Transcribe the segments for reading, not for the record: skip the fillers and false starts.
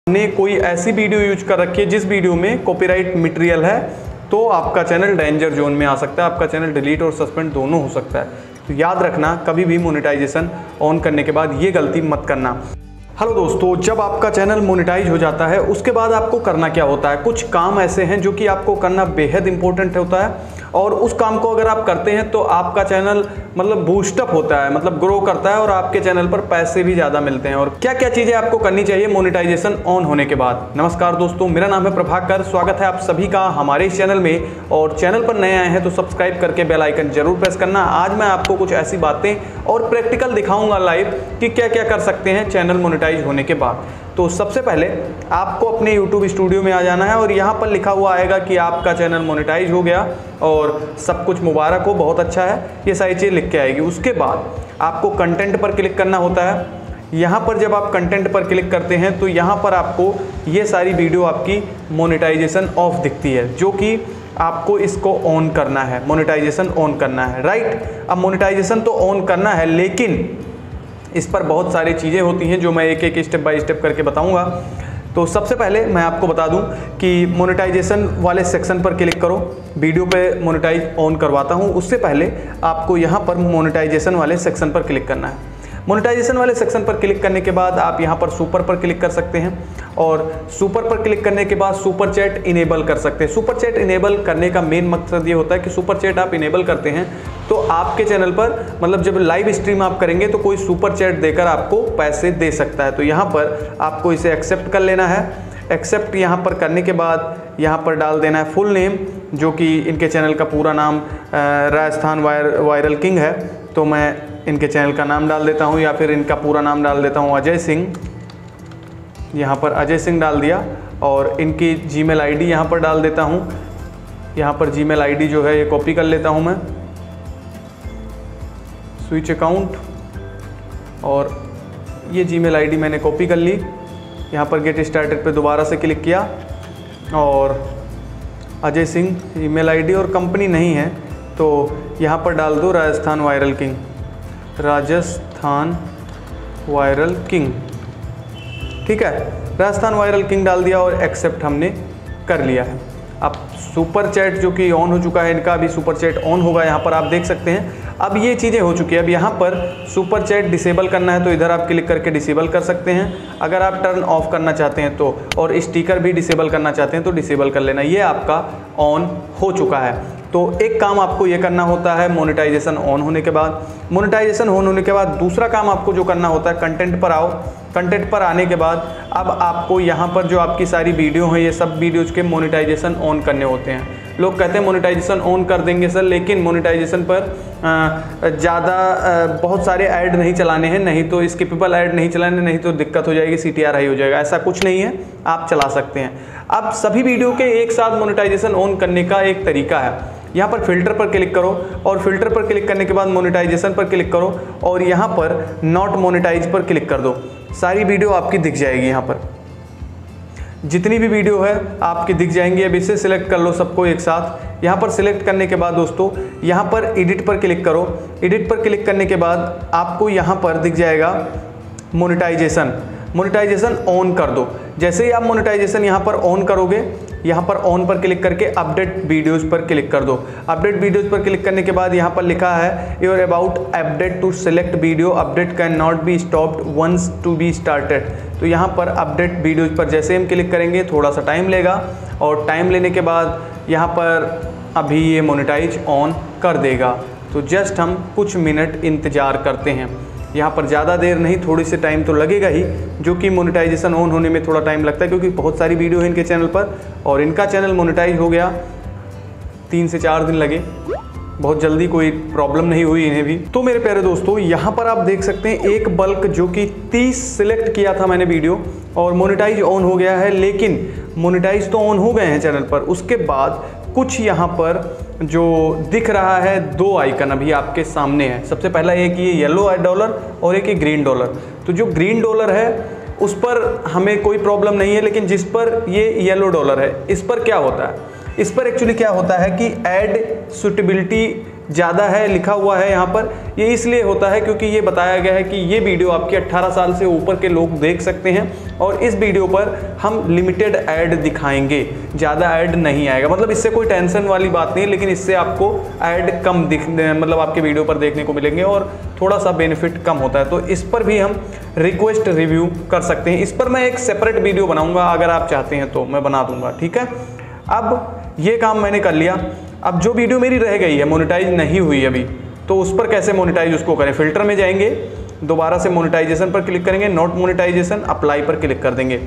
ने कोई ऐसी वीडियो यूज कर रखी है जिस वीडियो में कॉपीराइट मटेरियल है तो आपका चैनल डेंजर जोन में आ सकता है, आपका चैनल डिलीट और सस्पेंड दोनों हो सकता है। तो याद रखना, कभी भी मोनेटाइजेशन ऑन करने के बाद ये गलती मत करना। हेलो दोस्तों, जब आपका चैनल मोनेटाइज हो जाता है उसके बाद आपको करना क्या होता है। कुछ काम ऐसे हैं जो कि आपको करना बेहद इंपॉर्टेंट होता है और उस काम को अगर आप करते हैं तो आपका चैनल मतलब बूस्टअप होता है, मतलब ग्रो करता है और आपके चैनल पर पैसे भी ज़्यादा मिलते हैं। और क्या क्या चीज़ें आपको करनी चाहिए मोनेटाइजेशन ऑन होने के बाद। नमस्कार दोस्तों, मेरा नाम है प्रभाकर, स्वागत है आप सभी का हमारे इस चैनल में। और चैनल पर नए आए हैं तो सब्सक्राइब करके बेल आइकन जरूर प्रेस करना। आज मैं आपको कुछ ऐसी बातें और प्रैक्टिकल दिखाऊंगा लाइव कि क्या क्या कर सकते हैं चैनल मोनेटाइज होने के बाद। तो सबसे पहले आपको अपने YouTube स्टूडियो में आ जाना है और यहाँ पर लिखा हुआ आएगा कि आपका चैनल मोनेटाइज हो गया और सब कुछ मुबारक हो, बहुत अच्छा है, ये सारी चीज़ लिख के आएगी। उसके बाद आपको कंटेंट पर क्लिक करना होता है। यहाँ पर जब आप कंटेंट पर क्लिक करते हैं तो यहाँ पर आपको ये सारी वीडियो आपकी मोनेटाइजेशन ऑफ दिखती है, जो कि आपको इसको ऑन करना है, मोनेटाइजेशन ऑन करना है, राइट। अब मोनेटाइजेशन तो ऑन करना है, लेकिन इस पर बहुत सारी चीज़ें होती हैं जो मैं एक एक स्टेप बाय स्टेप करके बताऊंगा। तो सबसे पहले मैं आपको बता दूं कि मोनेटाइजेशन वाले सेक्शन पर क्लिक करो। वीडियो पे मोनेटाइज ऑन करवाता हूं, उससे पहले आपको यहां पर मोनेटाइजेशन वाले सेक्शन पर क्लिक करना है। मोनेटाइजेशन वाले सेक्शन पर क्लिक करने के बाद आप यहां पर सुपर पर क्लिक कर सकते हैं और सुपर पर क्लिक करने के बाद सुपर चैट इनेबल कर सकते हैं। सुपर चैट इनेबल करने का मेन मकसद ये होता है कि सुपर चैट आप इनेबल करते हैं तो आपके चैनल पर मतलब जब लाइव स्ट्रीम आप करेंगे तो कोई सुपर चैट देकर आपको पैसे दे सकता है। तो यहाँ पर आपको इसे एक्सेप्ट कर लेना है। एक्सेप्ट यहाँ पर करने के बाद यहाँ पर डाल देना है फुल नेम, जो कि इनके चैनल का पूरा नाम राजस्थान वायरल किंग है। तो मैं इनके चैनल का नाम डाल देता हूँ या फिर इनका पूरा नाम डाल देता हूँ अजय सिंह। यहाँ पर अजय सिंह डाल दिया और इनकी जीमेल आईडी यहाँ पर डाल देता हूँ। यहाँ पर जीमेल आईडी जो है ये कॉपी कर लेता हूँ मैं, स्विच अकाउंट, और ये जीमेल आईडी मैंने कॉपी कर ली। यहाँ पर गेट स्टार्टेड पे दोबारा से क्लिक किया और अजय सिंह ईमेल आईडी और कंपनी नहीं है तो यहाँ पर डाल दो Rajasthan viral king, Rajasthan viral king, ठीक है। राजस्थान वायरल किंग डाल दिया और एक्सेप्ट हमने कर लिया है। अब सुपर चैट जो कि ऑन हो चुका है, इनका भी सुपर चैट ऑन होगा, यहाँ पर आप देख सकते हैं। अब ये चीज़ें हो चुकी है। अब यहाँ पर सुपर चैट डिसेबल करना है तो इधर आप क्लिक करके डिसेबल कर सकते हैं। अगर आप टर्न ऑफ करना चाहते हैं तो, और स्टिकर भी डिसेबल करना चाहते हैं तो डिसेबल कर लेना। ये आपका ऑन हो चुका है। तो एक काम आपको ये करना होता है मोनेटाइजेशन ऑन होने के बाद। मोनेटाइजेशन ऑन होने के बाद दूसरा काम आपको जो करना होता है, कंटेंट पर आओ। कंटेंट पर आने के बाद अब आपको यहाँ पर जो आपकी सारी वीडियो हैं, ये सब वीडियोज़ के मोनेटाइजेशन ऑन करने होते हैं। लोग कहते हैं मोनेटाइजेशन ऑन कर देंगे सर, लेकिन मोनेटाइजेशन पर ज़्यादा बहुत सारे ऐड नहीं चलाने हैं, नहीं तो स्किपेबल ऐड नहीं चलाने, नहीं तो दिक्कत हो जाएगी, CTR हाई हो जाएगा। ऐसा कुछ नहीं है, आप चला सकते हैं। अब सभी वीडियो के एक साथ मोनेटाइजेशन ऑन करने का एक तरीका है। यहाँ पर फिल्टर पर क्लिक करो और फिल्टर पर क्लिक करने के बाद मोनेटाइजेशन पर क्लिक करो और यहाँ पर नॉट मोनेटाइज पर क्लिक कर दो। सारी वीडियो आपकी दिख जाएगी। यहाँ पर जितनी भी वीडियो है आपकी दिख जाएंगी। अब इसे सिलेक्ट कर लो सबको एक साथ। यहाँ पर सिलेक्ट करने के बाद दोस्तों यहाँ पर एडिट पर क्लिक करो। एडिट पर क्लिक करने के बाद आपको यहाँ पर दिख जाएगा मोनेटाइजेशन। मोनेटाइजेशन ऑन कर दो। जैसे ही आप मोनेटाइजेशन यहाँ पर ऑन करोगे, यहाँ पर ऑन पर क्लिक करके अपडेट वीडियोज़ पर क्लिक कर दो। अपडेट वीडियोज़ पर क्लिक करने के बाद यहाँ पर लिखा है your about update to select video update can not be stopped once to be started. तो यहाँ पर अपडेट वीडियोज़ पर जैसे हम क्लिक करेंगे थोड़ा सा टाइम लेगा और टाइम लेने के बाद यहाँ पर अभी ये मोनेटाइज ऑन कर देगा। तो जस्ट हम कुछ मिनट इंतज़ार करते हैं। यहाँ पर ज़्यादा देर नहीं, थोड़ी सी टाइम तो लगेगा ही, जो कि मोनेटाइजेशन ऑन होने में थोड़ा टाइम लगता है क्योंकि बहुत सारी वीडियो है इनके चैनल पर और इनका चैनल मोनेटाइज हो गया 3 से 4 दिन लगे, बहुत जल्दी, कोई प्रॉब्लम नहीं हुई इन्हें भी। तो मेरे प्यारे दोस्तों यहाँ पर आप देख सकते हैं एक बल्क जो कि 30 सिलेक्ट किया था मैंने वीडियो और मोनेटाइज ऑन हो गया है, लेकिन मोनेटाइज तो ऑन हो गए हैं चैनल पर। उसके बाद कुछ यहाँ पर जो दिख रहा है 2 आइकन अभी आपके सामने है। सबसे पहला एक ये येलो डॉलर और एक ये ग्रीन डॉलर। तो जो ग्रीन डॉलर है उस पर हमें कोई प्रॉब्लम नहीं है, लेकिन जिस पर ये येलो डॉलर है इस पर क्या होता है, इस पर एक्चुअली क्या होता है कि ऐड सुटेबिलिटी ज़्यादा है लिखा हुआ है यहाँ पर। ये इसलिए होता है क्योंकि ये बताया गया है कि ये वीडियो आपके 18 साल से ऊपर के लोग देख सकते हैं और इस वीडियो पर हम लिमिटेड ऐड दिखाएंगे, ज़्यादा ऐड नहीं आएगा। मतलब इससे कोई टेंशन वाली बात नहीं है, लेकिन इससे आपको ऐड कम मतलब आपके वीडियो पर देखने को मिलेंगे और थोड़ा सा बेनिफिट कम होता है। तो इस पर भी हम रिक्वेस्ट रिव्यू कर सकते हैं। इस पर मैं एक सेपरेट वीडियो बनाऊंगा, अगर आप चाहते हैं तो मैं बना दूंगा, ठीक है। अब ये काम मैंने कर लिया। अब जो वीडियो मेरी रह गई है, मोनेटाइज नहीं हुई अभी, तो उस पर कैसे मोनेटाइज उसको करें। फिल्टर में जाएंगे, दोबारा से मोनेटाइजेशन पर क्लिक करेंगे, नॉट मोनेटाइजेशन, अप्लाई पर क्लिक कर देंगे।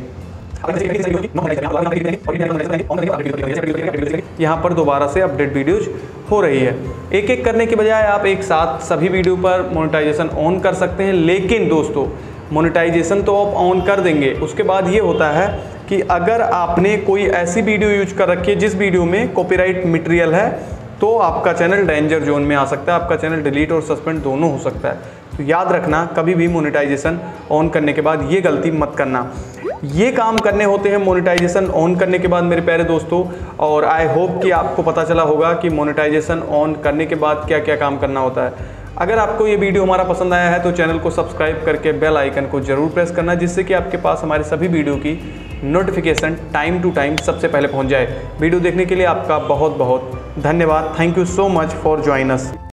यहाँ पर दोबारा से अपडेट वीडियोज हो रही है। एक एक करने की बजाय आप एक साथ सभी वीडियो पर मोनेटाइजेशन ऑन कर सकते हैं। लेकिन दोस्तों, मोनेटाइजेशन तो आप ऑन कर देंगे, उसके बाद ये होता है कि अगर आपने कोई ऐसी वीडियो यूज कर रखी है जिस वीडियो में कॉपीराइट मटेरियल है, तो आपका चैनल डेंजर जोन में आ सकता है, आपका चैनल डिलीट और सस्पेंड दोनों हो सकता है। तो याद रखना, कभी भी मोनेटाइजेशन ऑन करने के बाद ये गलती मत करना। ये काम करने होते हैं मोनेटाइजेशन ऑन करने के बाद मेरे प्यारे दोस्तों। और आई होप कि आपको पता चला होगा कि मोनेटाइजेशन ऑन करने के बाद क्या क्या काम करना होता है। अगर आपको ये वीडियो हमारा पसंद आया है तो चैनल को सब्सक्राइब करके बेल आइकन को जरूर प्रेस करना, जिससे कि आपके पास हमारे सभी वीडियो की नोटिफिकेशन टाइम टू टाइम सबसे पहले पहुंच जाए। वीडियो देखने के लिए आपका बहुत बहुत धन्यवाद। Thank you so much for join us.